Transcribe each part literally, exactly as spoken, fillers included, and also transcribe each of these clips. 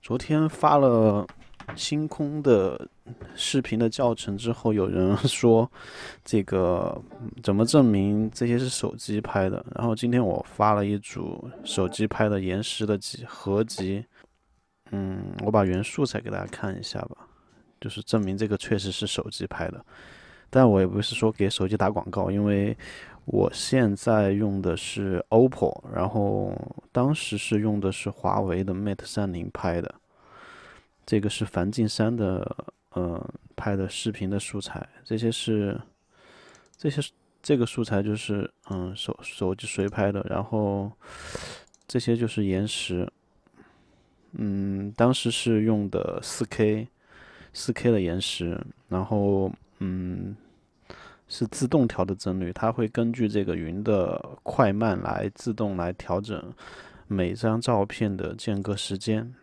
昨天发了星空的视频的教程之后，有人说这个嗯怎么证明这些是手机拍的？然后今天我发了一组手机拍的延时的集合集，嗯，我把原素材给大家看一下吧，就是证明这个确实是手机拍的。但我也不是说给手机打广告，因为我现在用的是 O P P O，然后当时是用的是华为的 Mate 三零拍的。这个是樊进山的，呃，拍的视频的素材，这些是这些这个素材就是嗯手手机随拍的，然后这些就是延时，嗯，当时是用的四 K 四 K 的延时，然后嗯是自动调的帧率，它会根据这个云的快慢来自动来调整每张照片的间隔时间。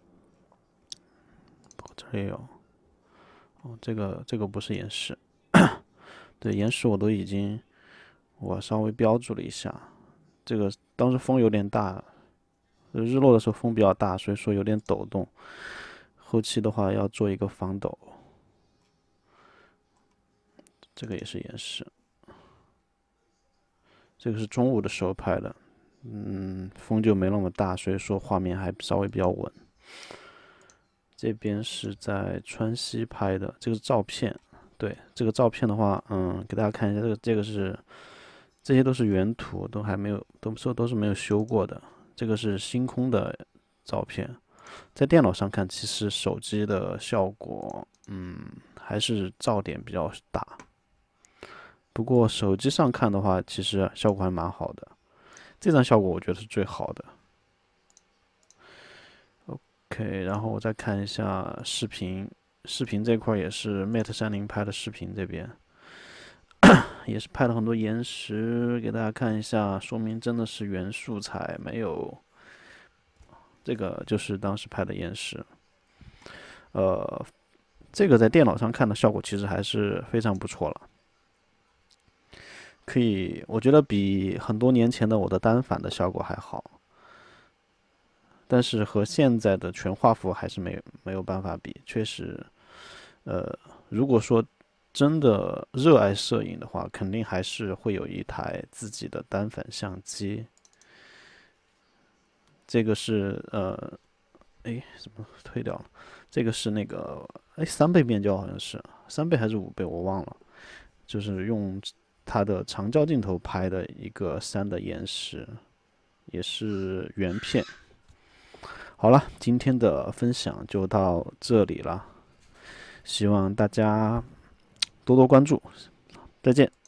这里有，哦，这个这个不是延时，对，延时我都已经我稍微标注了一下，这个当时风有点大，日落的时候风比较大，所以说有点抖动，后期的话要做一个防抖，这个也是延时，这个是中午的时候拍的，嗯，风就没那么大，所以说画面还稍微比较稳。这边是在川西拍的，这个是照片，对，这个照片的话，嗯，给大家看一下，这个这个是这些都是原图，都还没有，都说都是没有修过的。这个是星空的照片，在电脑上看，其实手机的效果，嗯，还是噪点比较大。不过手机上看的话，其实效果还蛮好的。这张效果我觉得是最好的。OK，然后我再看一下视频，视频这块也是 Mate 三零拍的视频，这边也是拍了很多延时，给大家看一下，说明真的是原素材，没有这个就是当时拍的延时。呃，这个在电脑上看的效果其实还是非常不错了，可以，我觉得比很多年前的我的单反的效果还好，但是和现在的全画幅还是没没有办法比，确实，呃，如果说真的热爱摄影的话，肯定还是会有一台自己的单反相机。这个是呃，哎，怎么退掉了？这个是那个，哎，三倍变焦好像是三倍还是五倍，我忘了。就是用它的长焦镜头拍的一个三的延时，也是原片。好了，今天的分享就到这里了，希望大家多多关注，再见。